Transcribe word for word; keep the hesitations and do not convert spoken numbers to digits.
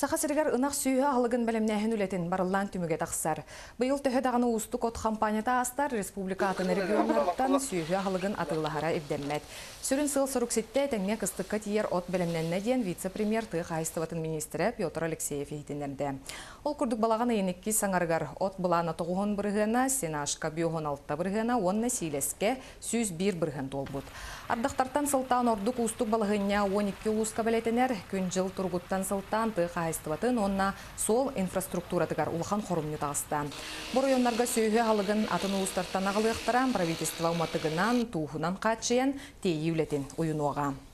Саха сиргар ынақ сүйі алығын бәлемнәхін үлетін барылан түміге тақсар. Бұйыл төһі дағыны ұсты код компанията астар республика атын регионлардан сүйі алығын атылығара евденмет. Сүрін сыл сұрық сетте тәңне қыстыққа тиер от бәлемнәнне ден вице-премьер тыға айстыватын министрі Петр Алексеев ехтенерді. Ол күрдік балағаны енекки саңарғар от бұланы тоғуғын бірғына, сенашқа биоғын алтта бірғына, онны силеске сүйіз бір бірғын толбұд. Ардақтартан сылтан ордық ұстық балығыня он екі ұсқа бәлетенер, күн жыл тұрғыттан сылтан тыға айстыватын, онна сол инфраструктуратығар улхан хорумны тағыстан. Бұл районларға сөйгі алығын атын ұстартан ағылықтаран правительства уматығынан, туғынан қатшыян тейі үлетін ойын оға.